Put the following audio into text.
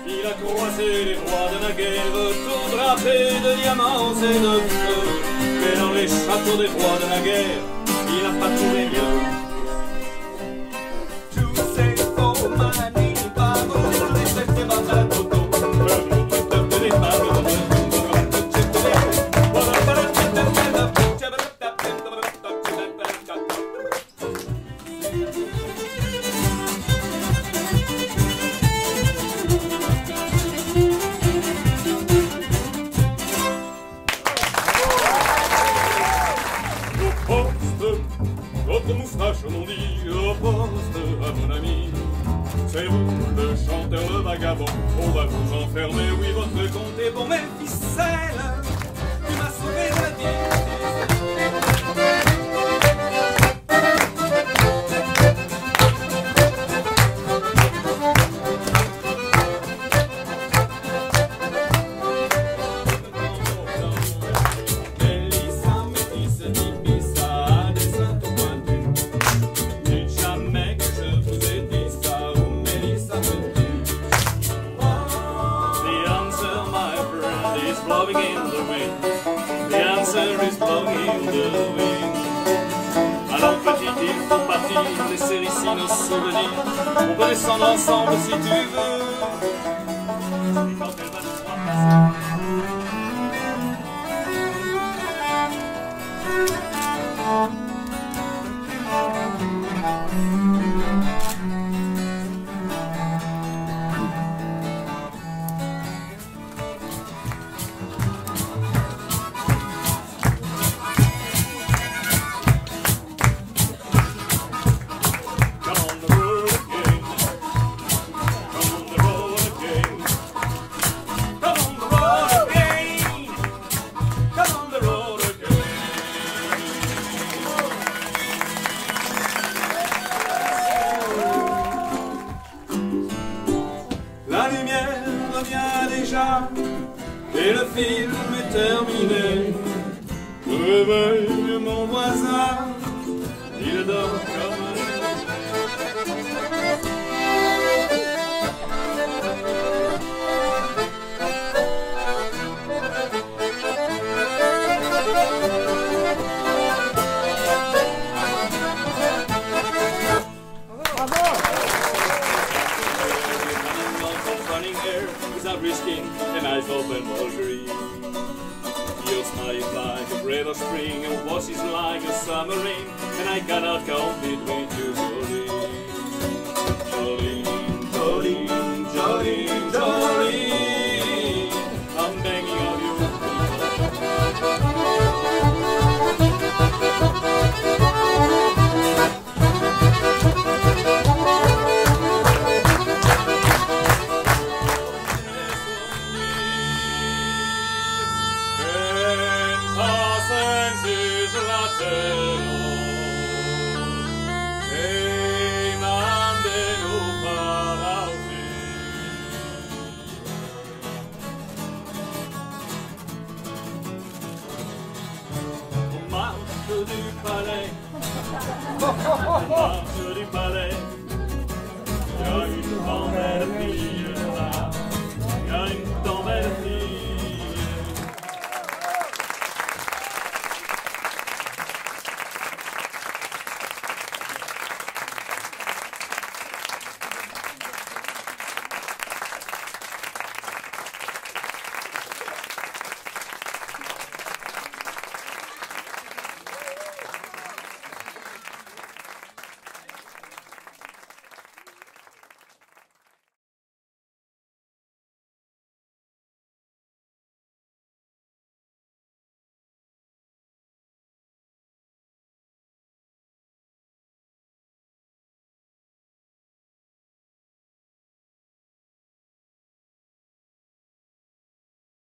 Il a croisé les rois de la guerre, tout drapés de diamants et de feu. Mais dans les châteaux des rois de la guerre, il n'a pas trouvé mieux. Votre moustache m'ont dit au poste à mon ami. C'est vous le chanteur, le vagabond. On va vous enfermer, oui, votre compte est pour mes ficelles. Tu m'as sauvé la vie. Blowing in the wind. The answer is blowing in the wind. Alors petit, il faut partir, laisser ici nos souvenirs. On peut descendre ensemble si tu veux. Et quand elle va nous voir déjà, et le film est terminé. Réveille mon voisin, il dort comme un without risking an eyes open Marguerite. Your smile is like a breath of spring, your voice is like a summer rain, and I cannot compete with you.